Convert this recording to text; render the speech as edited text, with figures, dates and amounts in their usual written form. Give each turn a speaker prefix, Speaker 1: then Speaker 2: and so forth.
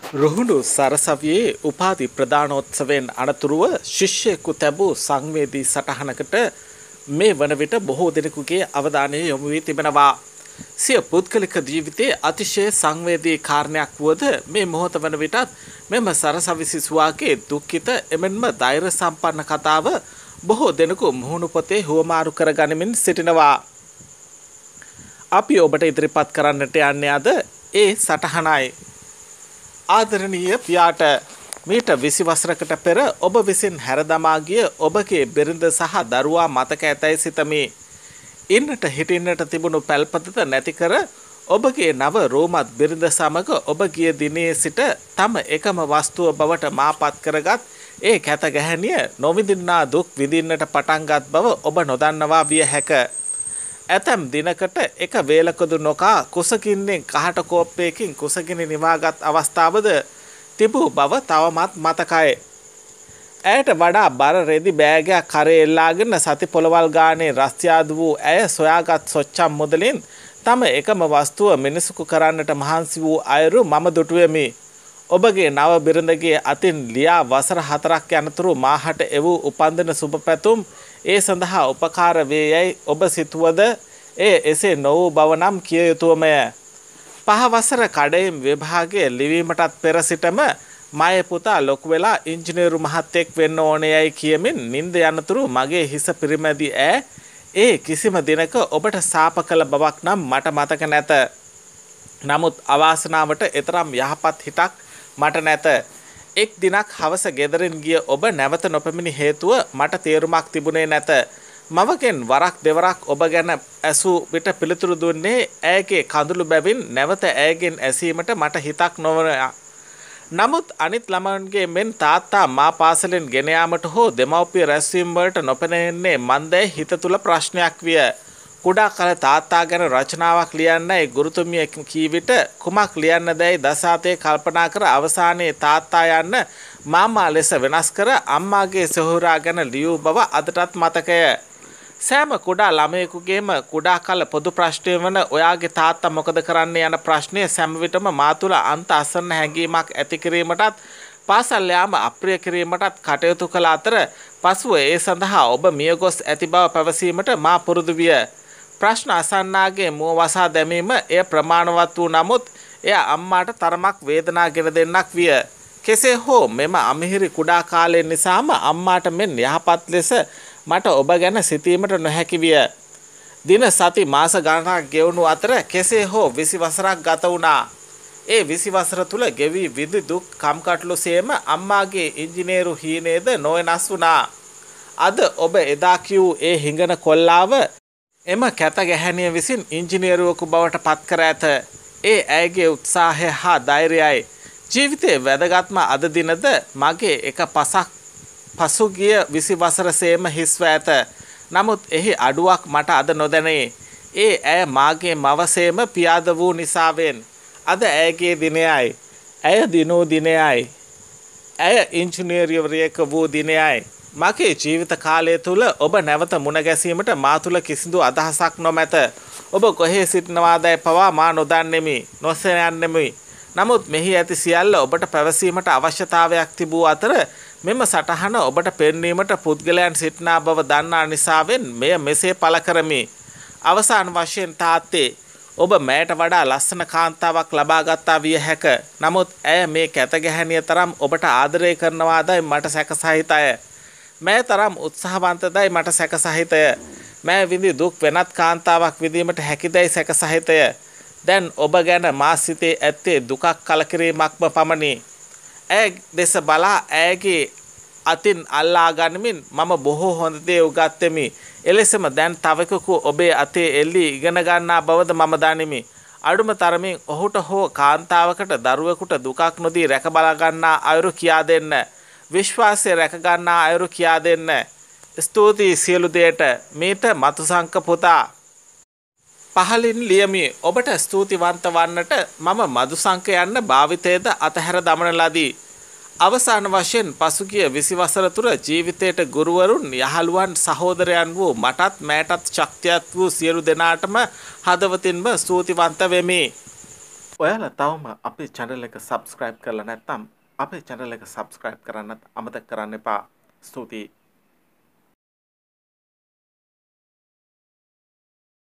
Speaker 1: රුහුණු සරසවියේ උපාධි ප්‍රදානෝත්සවයෙන් අනතුරුව ශිෂ්‍යයෙකු තැබූ සංවේදී සටහනකට මේ වන විට බොහෝ දෙනෙකුගේ අවධානය යොමු වී තිබෙනවා. සිය පුද්ගලික ජීවිතයේ අතිශය සංවේදී කාරණයක් වුවද මේ මොහොත වන විටත් මෙම සරසවි සිසුවාගේ දුක්ඛිත එමෙන්ම ධෛර්ය සම්පන්න කතාව බොහෝ දෙනෙකු මුහුණු පොතේ හුවමාරු කර ගනිමින් සිටිනවා. අපි ඔබට ඉදිරිපත් කරන්නට යන්නේ අද ඒ සටහනයි. ආදරණීය පියාට මීට 20 වසරකට පෙර ඔබ විසින් හැරදමා ගිය ඔබගේ බිරිඳ සහ දරුවා මතක ඇතැයි සිතමි. ඉන්නට හිටින්නට තිබුණු පැල්පතද නැති කර ඔබගේ නව රෝමත් බිරිඳ සමග ඔබ ගිය දිනේ සිට තම එකම වස්තුව බවට මාපත් කරගත් ඒ කැත ගැහැණිය නොවිඳින්නා දුක් විඳින්නට පටන්ගත් බව ඔබ නොදන්නවා විය හැක. ඇතැම් දිනකට එක වේලකදු නොකා කුසගින්නෙන් කහට කෝප්පයකින් කුසගිනි නිවාගත් අවස්ථාවද තිබූ බව තවමත් මතකයි. ඇයට වඩා බර රෙදි බෑගයක් කරේ එල්ලාගෙන සති පොළවල් ගානේ රස්තියාදු වූ ඇය සොයාගත් සොච්චම් මුදලින් තම එකම වස්තුව මිනිසුකු කරන්නට මහන්සි වූ අයුරු මම දුටුවෙමි. ඔබගේ නව බිරිඳගේ අතින් ලියා වසර 4ක් යනතුරු මාහට එවූ උපන්දින සුබ පැතුම් ඒ සඳහා උපකාර වේ යැයි ඔබ සිතුවද එය එසේ නොවූ බව නම් කිය යුතුමය. 5 වසර කඩයිම් විභාගයේ ලිවීමටත් පෙර සිටම මගේ පුතා ලොකු වෙලා ඉංජිනේරු මහත්තයෙක් වෙන්න ඕනේ යයි කියමින් නිින්ද යනතුරු මගේ හිස පිරිමැදි ඒ කිසිම දිනක ඔබට සාප කළ බවක් නම් මට මතක නැත. නමුත් අවාසනාවට එතරම් යහපත් හිතක් මට නැත. එක් දිනක් හවස ගෙදරින් ගිය ඔබ නැවත නොපැමිණි හේතුව මට තේරුමක් තිබුණේ නැත. මවගෙන් වරක් දෙවරක් ඔබ ගැන ඇසූ විට පිළිතුරු දුන්නේ ඇයගේ කඳුළු බැවින් නැවත ඇයගෙන් ඇසීමට මට හිතක් නොවන. නමුත් අනිත් ළමයන්ගේ මෙන් තාත්තා මා පාසලෙන් ගෙන යාමට හෝ දෙමව්පිය රැස්වීම වලට නොපෙනෙන්නේ මන්දේ හිත තුල ප්‍රශ්නයක් විය. කුඩා කල තාත්තා ගැන රචනාවක් ලියන්නයි ගුරුතුමිය කී විට කුමක් ලියන්නදැයි දසාතේ කල්පනා කර අවසානයේ තාත්තා යන්න මාමා ලෙස වෙනස් කර අම්මාගේ සොහොරා ගැන ලියූ බව අදටත් මතකය. සෑම කුඩා ළමයෙකුගේම කුඩා කල පොදු ප්‍රශ්නය වන ඔයාගේ තාත්තා මොකද කරන්නේ යන ප්‍රශ්නය සෑම විටම මා තුළ අන්ත අසන්න හැඟීමක් ඇති කිරීමටත් පාසල් යාම අප්‍රිය කිරීමටත් කටයුතු කළ අතර පසුව ඒ සඳහා ඔබ මියගොස් ඇති බව පැවසීමට මා පුරුදු විය. ප්‍රශ්න අසන්නාගේ මුව වසා දැමීම එය ප්‍රමාණවත් වූ නමුත් එය අම්මාට තරමක් වේදනා ගෙන දෙන්නක් විය. කෙසේ හෝ මෙම අමිහිරි කුඩා කාලය නිසාම අම්මාට මෙන් යහපත් ලෙස මට ඔබ ගැන සිතීමට නොහැකි විය. දින සති මාස ගණනක් ගෙවුණු අතර කෙසේ හෝ 20 වසරක් ගත වුණා. ඒ 20 වසර තුල ගෙවි විදි දුක් කම්කටොළු සේම අම්මාගේ ඉංජිනේරු හීනේද නොවෙනස් වුණා. අද ඔබ එදා කියූ ඒ හිඟන කොල්ලාව එම කැත ගැහැණිය විසින් ඉංජිනේරුවෙකු බවට පත් කර ඇත. ඒ ඇයගේ උත්සාහය හා ධෛර්යයයි. ජීවිතයේ වැදගත්ම අද දිනද මගේ එක පසක් පසුගිය 20 වසර සේම හිස්ව ඇත. නමුත් එහි අඩුවක් මට අද නොදැනේ. ඒ ඇය මාගේ මවසේම පියාද වූ නිසාවෙන්. අද ඇයගේ දිනයයි. ඇය දිනූ දිනයයි. ඇය ඉංජිනේරියවරියක වූ දිනයයි. මගේ ජීවිත කාලය තුල ඔබ නැවත මුණ ගැසීමට මා තුල කිසිදු අදහසක් නොමැත. ඔබ කොහේ සිටිනවාදයි පවා මා නොදන්නෙමි. නොසැලෙන්නෙමි. නමුත් මෙහි ඇති සියල්ල ඔබට පැවසීමට අවශ්‍යතාවයක් තිබූ අතර මෙම සටහන ඔබට පෙන්වීමට පුද්ගලයන් සිටිනා බව දන්නා නිසාවෙන් මෙය මෙසේ පළ කරමි. අවසාන වශයෙන් තාත්තේ ඔබ මෑට වඩා ලස්සන කාන්තාවක් ලබා ගත්තා විය හැක. නමුත් ඇය මේ කැත ගැහැණිය තරම් ඔබට ආදරය කරනවාදයි මට සැක සහිතය. මෑ තරම් උත්සාහවන්තදයි මට සැක සහිතය. මෑ විඳි දුක් වෙනත් කාන්තාවක් විඳීමට හැකිදයි සැක සහිතය. දැන් ඔබ ගැන මා සිතේ ඇත්තේ දුකක් කලකිරීමක්ම පමණි. ඇය දෙස බලා ඇයගේ අතින් අල්ලා ගනිමින් මම බොහෝ හොඳ දේ උගත්ෙමි. එලෙසම දැන් තවකෙකු ඔබේ අතේ එල්ලී ඉගෙන ගන්නා බවද මම දනිමි. අඩුම තරමින් ඔහුට හෝ කාන්තාවකට දරුවෙකුට දුකක් නොදී රැක බලා ගන්නා අයුරු කියා දෙන්න. විශ්වාසය රැක ගන්නා අයුරු කියා දෙන්න. ස්තුතියි සියලු දෙයට. මීට මතුසංක පුතා. පහලින් ලියමි. ඔබට ස්තුතිවන්ත වන්නට මම මදුසංක යන්න භාවිතයේද අතහැර දමන ලදී. අවසාන වශයෙන් පසුගිය 20 වසර තුර ජීවිතයට ගුරුවරුන් යහළුවන් සහෝදරයන් වූ මටත් මෑටත් ශක්තියක් වූ සියලු දෙනාටම හදවතින්ම ස්තුතිවන්ත වෙමි. ඔයාලා තවම අපේ channel එක subscribe කරලා නැත්නම් අපේ channel එක subscribe කරන්නත් අමතක කරන්න එපා. ස්තුතියි.